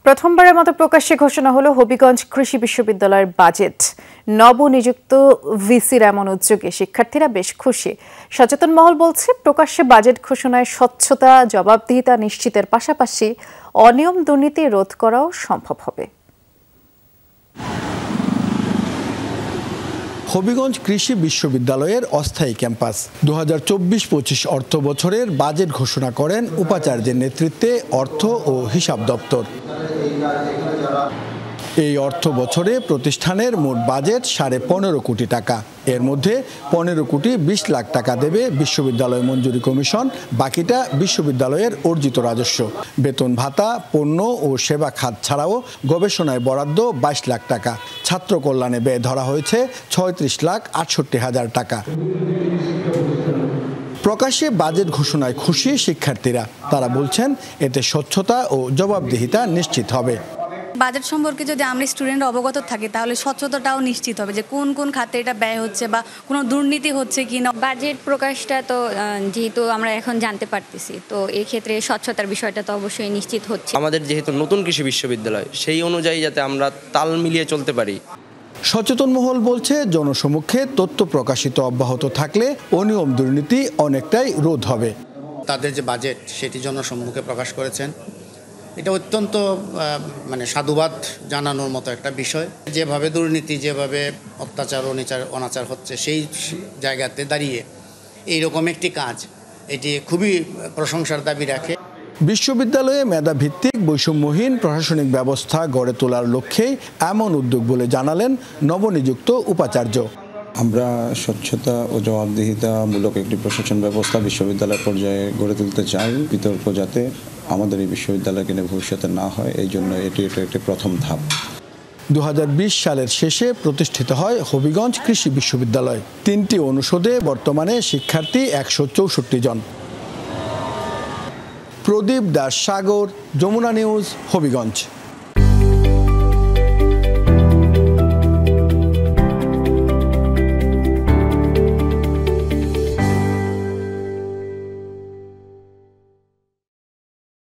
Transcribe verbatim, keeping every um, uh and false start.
প্রথমবারের মতো প্রকাশ্যে ঘোষণা হলো হবিগঞ্জ কৃষি বিশ্ববিদ্যালয়ের বাজেট। নবনিযুক্ত ভিসির এমন উদ্যোগে শিক্ষার্থীরা বেশ খুশি। সচেতন মহল বলছে, প্রকাশ্যে বাজেট ঘোষণায় স্বচ্ছতা, জবাবদিহিতা নিশ্চিতের পাশাপাশি অনিয়ম দুর্নীতি রোধ করাও সম্ভব হবে। হবিগঞ্জ কৃষি বিশ্ববিদ্যালয়ের অস্থায়ী ক্যাম্পাস দু হাজার চব্বিশ পঁচিশ অর্থ বছরের বাজেট ঘোষণা করেন উপাচার্যের নেতৃত্বে অর্থ ও হিসাব দপ্তর। এই অর্থ বছরে প্রতিষ্ঠানের মোট বাজেট সাড়ে পনেরো কোটি টাকা। এর মধ্যে পনেরো কোটি বিশ লাখ টাকা দেবে বিশ্ববিদ্যালয় মঞ্জুরি কমিশন, বাকিটা বিশ্ববিদ্যালয়ের অর্জিত রাজস্ব। বেতন ভাতা, পণ্য ও সেবা খাত ছাড়াও গবেষণায় বরাদ্দ বাইশ লাখ টাকা। ছাত্র কল্যাণে ব্যয় ধরা হয়েছে ছয়ত্রিশ লাখ আটষট্টি হাজার টাকা। প্রকাশ্যে বাজেট ঘোষণায় খুশি শিক্ষার্থীরা। তারা বলছেন, এতে স্বচ্ছতা ও জবাবদিহিতা নিশ্চিত হবে। বাজেট সম্পর্কে যদি আমরা স্টুডেন্টরা অবগত থাকি, তাহলে স্বচ্ছতাটাও নিশ্চিত হবে যে কোন কোন খাতে এটা ব্যয় হচ্ছে বা কোনো দুর্নীতি হচ্ছে কি না। বাজেট প্রকাশটা তো যেহেতু আমরা এখন জানতে পারতেছি, তো এই ক্ষেত্রে স্বচ্ছতার বিষয়টা তো অবশ্যই নিশ্চিত হচ্ছে। আমাদের যেহেতু নতুন কৃষি বিশ্ববিদ্যালয়, সেই অনুযায়ী যাতে আমরা তাল মিলিয়ে চলতে পারি। সচেতন মহল বলছে, জনসমক্ষে তথ্য প্রকাশিত অব্যাহত থাকলে অনিয়ম দুর্নীতি অনেকটাই রোধ হবে। তাদের যে বাজেট সেটি জনসম্মুখে প্রকাশ করেছেন, এটা অত্যন্ত মানে সাধুবাদ জানানোর মতো একটা বিষয়। যেভাবে দুর্নীতি, যেভাবে অত্যাচার অনিচার অনাচার হচ্ছে, সেই জায়গাতে দাঁড়িয়ে এইরকম একটি কাজ, এটি খুবই প্রশংসার দাবি রাখে। বিশ্ববিদ্যালয়ে মেধাভিত্তিক বৈষম্যহীন প্রশাসনিক ব্যবস্থা গড়ে তোলার লক্ষ্যেই এমন উদ্যোগ বলে জানালেন নবনিযুক্ত উপাচার্য। আমরা স্বচ্ছতা ও জবাবদিহিতামূলক একটি প্রশাসন ব্যবস্থা বিশ্ববিদ্যালয় পর্যায়ে গড়ে তুলতে চাই। বিতর্ক যাতে আমাদের এই বিশ্ববিদ্যালয়কে নিয়ে ভবিষ্যতে না হয়, এই জন্য এটি একটি প্রথম ধাপ। দু হাজার বিশ সালের শেষে প্রতিষ্ঠিত হয় হবিগঞ্জ কৃষি বিশ্ববিদ্যালয়। তিনটি অনুষদে বর্তমানে শিক্ষার্থী একশো চৌষট্টি জন। প্রদীপ দাস সাগর, যমুনা নিউজ, হবিগঞ্জ।